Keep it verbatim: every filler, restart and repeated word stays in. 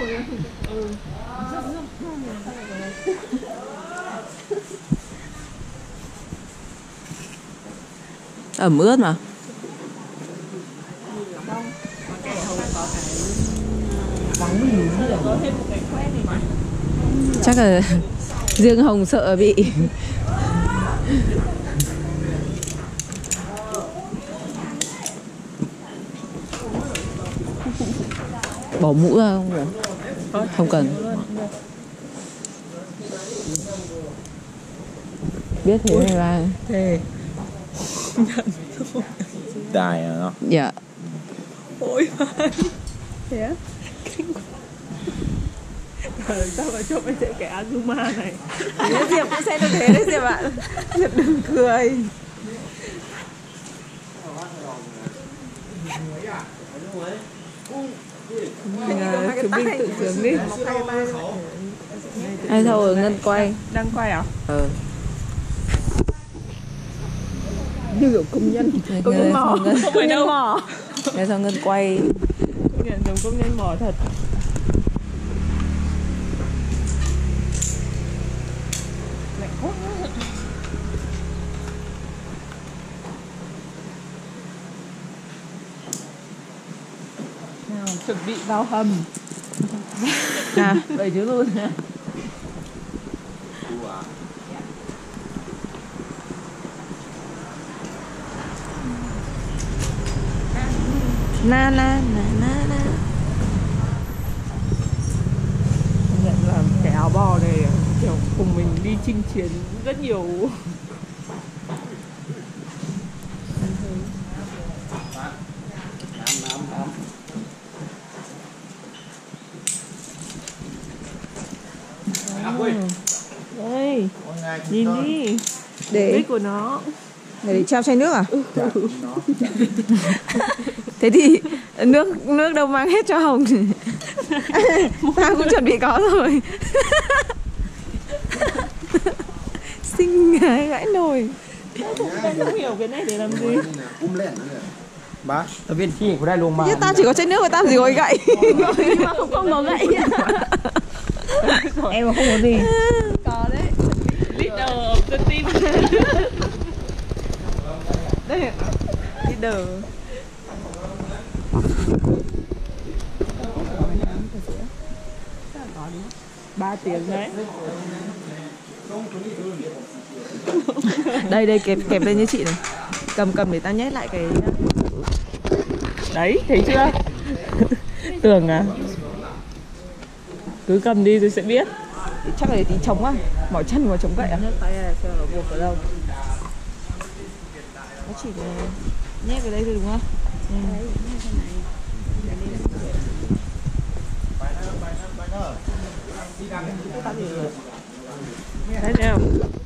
Ẩm ướt mà. Chắc là riêng Hồng sợ bị bỏ mũ ra không được. Không cần. Biết thế này là thế. Đài à nó. Dạ. Ôi mai. Thế á? Trời, sao mà cho mày thấy cái Azuma này. Diệp cũng sẽ được thế đấy Diệp ạ. Diệp đừng cười. Mình chuẩn bị tự sướng đi. Ai thôi ở Ngân quay. Đang quay à? Ờ. Như kiểu công nhân. Công nhân mỏ. Không phải đâu mỏ. Thế sao Ngân quay. Công nhận giống công nhân mỏ thật. Lạnh quá. Nào, chuẩn bị vào hầm. À, vậy chứ luôn. Na na na na na. Nhận là cái áo bò này kiểu cùng mình đi chinh chiến rất nhiều. Đây, nhìn đi. Để Đích của nó. để treo chai nước à? Thế thì nước nước đâu mang hết cho Hồng. Tao cũng chuẩn bị có rồi. Xinh gái gãi nồi. Tao không hiểu cái này để làm gì. Bác, tao biết chi của đây luôn mà. Chứ tao chỉ có chai nước và tao chỉ có gậy. Nhưng mà không, không có gậy. Em mà không có gì. Có đấy. Leader of the team. Đây, leader. Ba tiếng đấy. Đây đây kẹp kẹp lên như chị này. Cầm cầm để tao nhét lại cái. Đấy, thấy chưa? Tưởng à? Cứ cầm đi rồi sẽ biết. Chắc là để tí trống á. Mỏi chân mà trống gậy à? Nhấc tay này xem nó buộc ở đâu. Nó chỉ là nhét vào đây thôi đúng không? Ừ. Đấy, thấy không?